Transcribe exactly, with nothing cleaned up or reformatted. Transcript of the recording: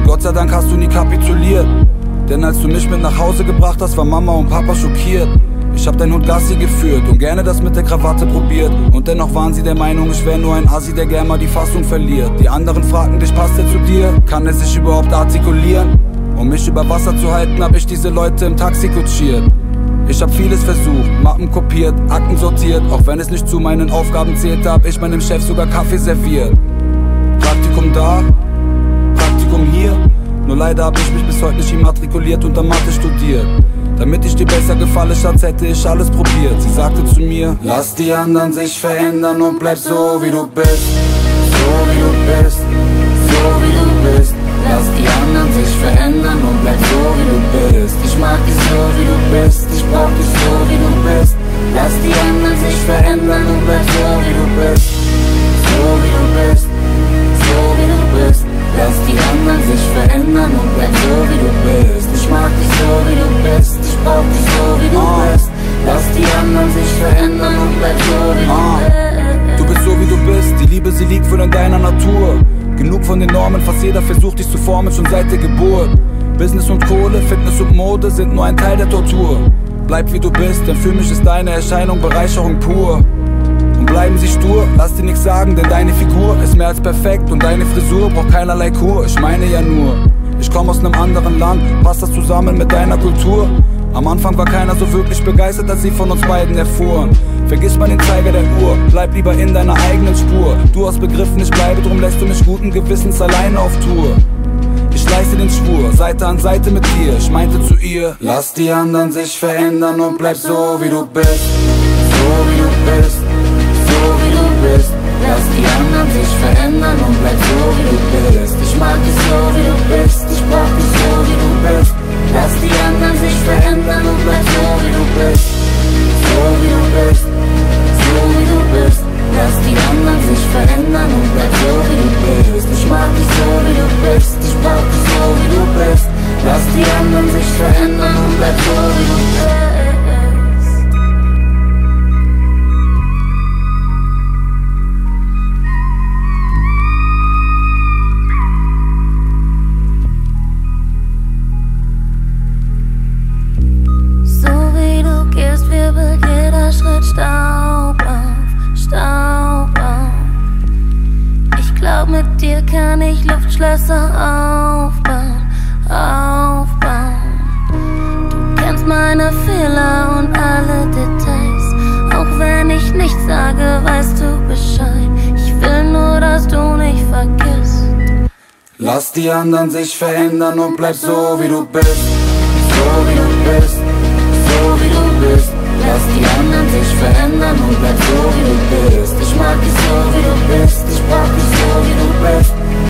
Gott sei Dank hast du nie kapituliert, denn als du mich mit nach Hause gebracht hast, war Mama und Papa schockiert. Ich hab deinen Hund Gassi geführt und gerne das mit der Krawatte probiert. Und dennoch waren sie der Meinung, ich wär nur ein Assi, der gern mal die Fassung verliert. Die anderen fragten dich, passt er zu dir? Kann er sich überhaupt artikulieren? Um mich über Wasser zu halten, hab ich diese Leute im Taxi kutschiert. Ich hab vieles versucht, Mappen kopiert, Akten sortiert. Auch wenn es nicht zu meinen Aufgaben zählte, hab ich meinem Chef sogar Kaffee serviert. Praktikum da, Praktikum hier. Nur leider hab ich mich bis heute nicht immatrikuliert und dann Mathe studiert. Damit ich dir besser gefalle, Schatz, hätte ich alles probiert. Sie sagte zu mir, lass die anderen sich verändern und bleib so wie du bist. So wie du bist, so wie du bist. Lass die anderen sich verändern und bleib so wie du bist. Ich mag dich so wie du bist, ich brauch dich so wie du bist. Lass die anderen sich verändern und bleib so wie du bist. So wie du bist, so wie du bist. Lass die anderen sich verändern und bleib so wie du bist. Ich mag dich so wie du bist, ich brauch dich so wie du uh. bist. Lass die anderen sich verändern und bleib so wie uh. du bist. Du bist so wie du bist, die Liebe sie liegt voll in deiner Natur. Genug von den Normen, fast jeder versucht dich zu formen, schon seit der Geburt. Business und Kohle, Fitness und Mode sind nur ein Teil der Tortur. Bleib wie du bist, denn für mich ist deine Erscheinung Bereicherung pur. Und bleiben sie stur, lass dir nichts sagen, denn deine Figur ist mehr als perfekt und deine Frisur braucht keinerlei Kur. Ich meine ja nur, ich komm aus nem anderen Land, passt das zusammen mit deiner Kultur? Am Anfang war keiner so wirklich begeistert, als sie von uns beiden erfuhren. Vergiss mal den Zeiger der Uhr, bleib lieber in deiner eigenen Spur. Du hast begriffen, ich bleibe, drum lässt du mich guten Gewissens alleine auf Tour. Ich leiste den Schwur, Seite an Seite mit dir. Ich meinte zu ihr, lass die anderen sich verändern und bleib so wie du bist. So wie du bist, so wie du bist. Lass die anderen sich verändern und bleib so wie du bist. Ich mag dich so wie du bist, ich brauch dich so wie du bist. Lass die anderen sich verändern und bleib so wie du bist. So wie du bist, so wie du bist. Lass die anderen sich verändern und bleib so wie du bist. Ich mag dich so wie du bist, ich brauch dich so wie du bist. Lass die anderen sich verändern und bleib so wie du bist. Schritt Staub auf, Staub auf. Ich glaub, mit dir kann ich Luftschlösser aufbauen, aufbauen. Du kennst meine Fehler und alle Details. Auch wenn ich nichts sage, weißt du Bescheid. Ich will nur, dass du nicht vergisst. Lass die anderen sich verändern und bleib so wie du bist. So wie du bist.